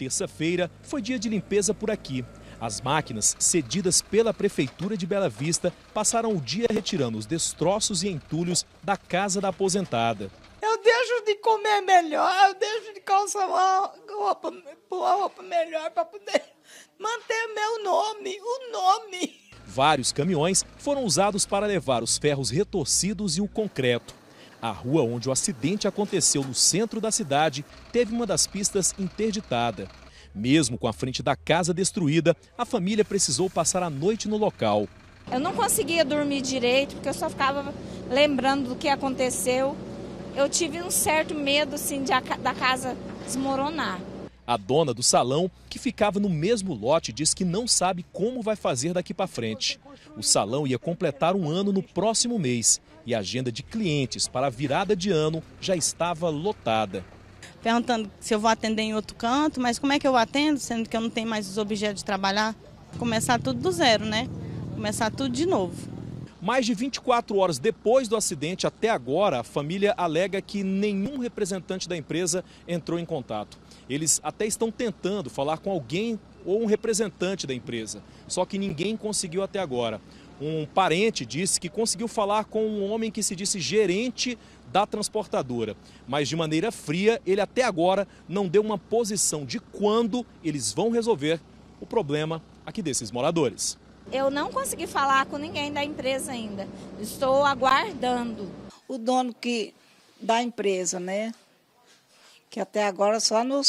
terça-feira foi dia de limpeza por aqui. As máquinas, cedidas pela Prefeitura de Bela Vista, passaram o dia retirando os destroços e entulhos da casa da aposentada. Eu deixo de comer melhor, eu deixo de calçar uma roupa melhor para poder manter meu nome, o nome. Vários caminhões foram usados para levar os ferros retorcidos e o concreto. A rua onde o acidente aconteceu no centro da cidade teve uma das pistas interditada. Mesmo com a frente da casa destruída, a família precisou passar a noite no local. Eu não conseguia dormir direito, porque eu só ficava lembrando do que aconteceu. Eu tive um certo medo assim, da casa desmoronar. A dona do salão, que ficava no mesmo lote, diz que não sabe como vai fazer daqui para frente. O salão ia completar um ano no próximo mês e a agenda de clientes para a virada de ano já estava lotada. Perguntando se eu vou atender em outro canto, mas como é que eu atendo, sendo que eu não tenho mais os objetos de trabalhar? Começar tudo do zero, né? Começar tudo de novo. Mais de 24 horas depois do acidente, até agora, a família alega que nenhum representante da empresa entrou em contato. Eles até estão tentando falar com alguém ou um representante da empresa, só que ninguém conseguiu até agora. Um parente disse que conseguiu falar com um homem que se disse gerente da transportadora, mas de maneira fria, ele até agora não deu uma posição de quando eles vão resolver o problema aqui desses moradores. Eu não consegui falar com ninguém da empresa ainda. Estou aguardando. O dono da empresa, né? Que até agora só não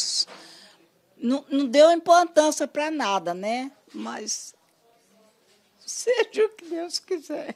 deu importância para nada, né? Mas seja o que Deus quiser.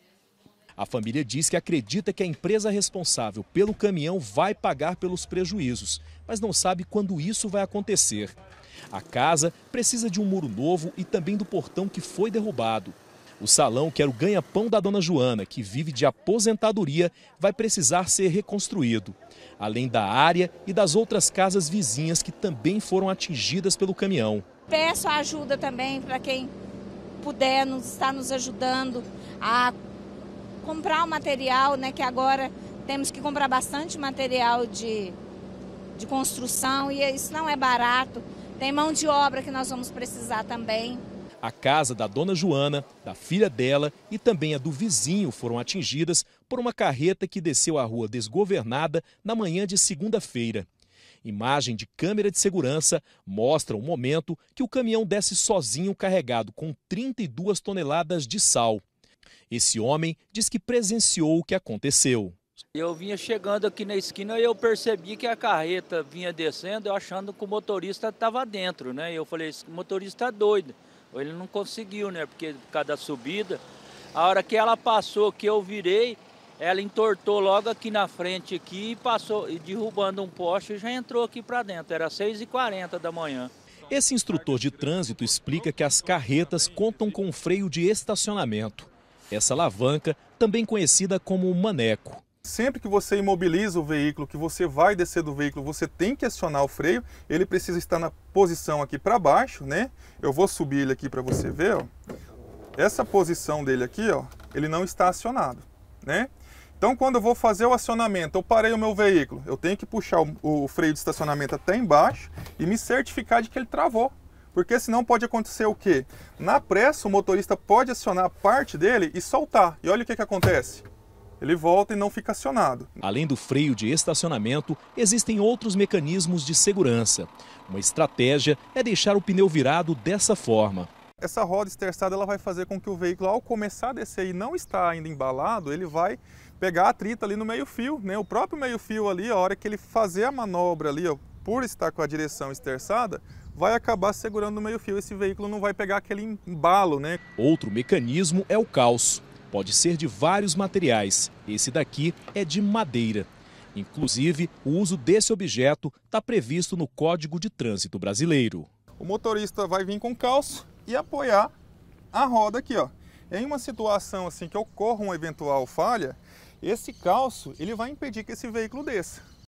A família diz que acredita que a empresa responsável pelo caminhão vai pagar pelos prejuízos, mas não sabe quando isso vai acontecer. A casa precisa de um muro novo e também do portão que foi derrubado. O salão, que era o ganha-pão da dona Joana, que vive de aposentadoria, vai precisar ser reconstruído. Além da área e das outras casas vizinhas que também foram atingidas pelo caminhão. Peço ajuda também para quem puder estar nos ajudando a comprar o material, né? Que agora temos que comprar bastante material de construção e isso não é barato. Tem mão de obra que nós vamos precisar também. A casa da dona Joana, da filha dela e também a do vizinho foram atingidas por uma carreta que desceu a rua desgovernada na manhã de segunda-feira. Imagem de câmera de segurança mostra o momento que o caminhão desce sozinho carregado com 32 toneladas de sal. Esse homem diz que presenciou o que aconteceu. Eu vinha chegando aqui na esquina e eu percebi que a carreta vinha descendo, eu achando que o motorista estava dentro, né? Eu falei, esse motorista está doido. Ele não conseguiu, né? Porque por causa da subida. A hora que ela passou, que eu virei, ela entortou logo aqui na frente aqui e passou, e derrubando um poste e já entrou aqui para dentro. Era 6h40 da manhã. Esse instrutor de trânsito explica que as carretas contam com um freio de estacionamento. Essa alavanca, também conhecida como maneco. Sempre que você imobiliza o veículo, que você vai descer do veículo, você tem que acionar o freio. Ele precisa estar na posição aqui para baixo, né? Eu vou subir ele aqui para você ver, ó. Essa posição dele aqui, ó, ele não está acionado, né? Então, quando eu vou fazer o acionamento, eu parei o meu veículo, eu tenho que puxar o freio de estacionamento até embaixo e me certificar de que ele travou. Porque senão pode acontecer o quê? Na pressa, o motorista pode acionar parte dele e soltar. E olha o que acontece. Ele volta e não fica acionado. Além do freio de estacionamento, existem outros mecanismos de segurança. Uma estratégia é deixar o pneu virado dessa forma. Essa roda esterçada ela vai fazer com que o veículo, ao começar a descer e não está ainda embalado, ele vai pegar atrito ali no meio-fio, né? O próprio meio-fio ali, a hora que ele fazer a manobra ali, ó, por estar com a direção esterçada, vai acabar segurando no meio-fio. Esse veículo não vai pegar aquele embalo, né? Outro mecanismo é o calço. Pode ser de vários materiais. Esse daqui é de madeira. Inclusive, o uso desse objeto está previsto no Código de Trânsito Brasileiro. O motorista vai vir com calço e apoiar a roda aqui, ó. Em uma situação assim que ocorra uma eventual falha, esse calço ele vai impedir que esse veículo desça.